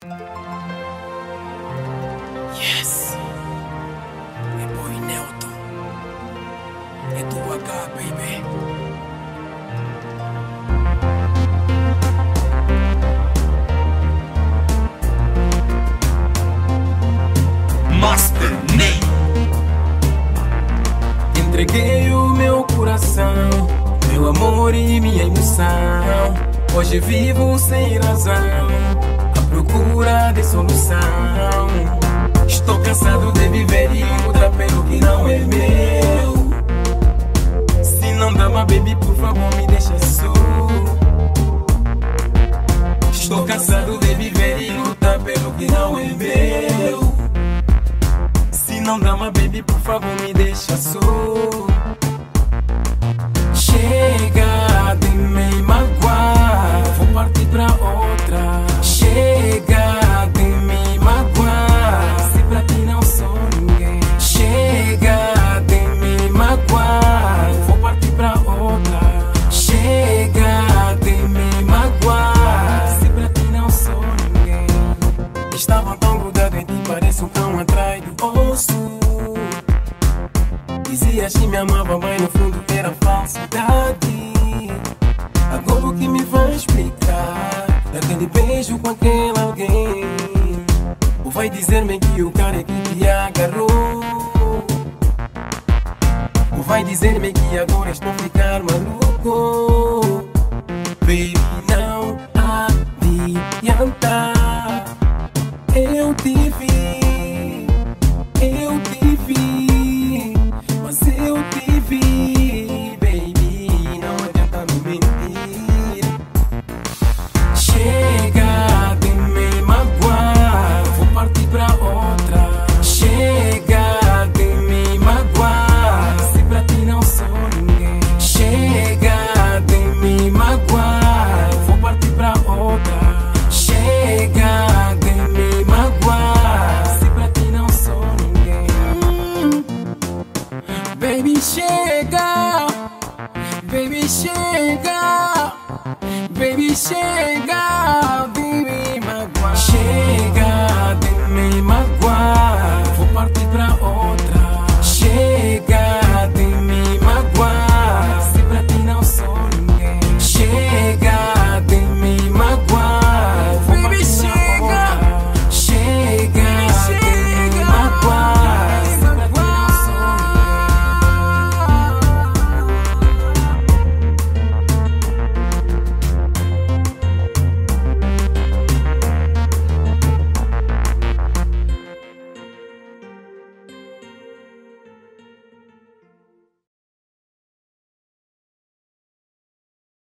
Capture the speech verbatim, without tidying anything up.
Yes, é boy Nelton, é do H, baby. Master Ney. Entreguei o meu coração, meu amor e minha emoção. Hoje vivo sem razão, à procura de solução. Estou cansado de viver e lutar pelo que não é meu. Se não dá uma baby, por favor me deixa só. Estou cansado de viver e lutar pelo que não é meu. Se não dá uma baby, por favor me deixa só. Chega de me magoar, vou partir pra outra. Chega de me magoar, se pra ti não sou ninguém. Chega de me magoar, vou partir pra outra. Chega de me magoar, se pra ti não sou ninguém. Estava tão grudado em ti, parece um cão atrás do osso. Dizias que me amava, mas no fundo era falsidade. Agora o que me vai explicar? Daquele beijo com aquele alguém? Ou vai dizer-me que o cara é que te agarrou? Ou vai dizer-me que agora estou a ficar maluco? Baby, não adianta.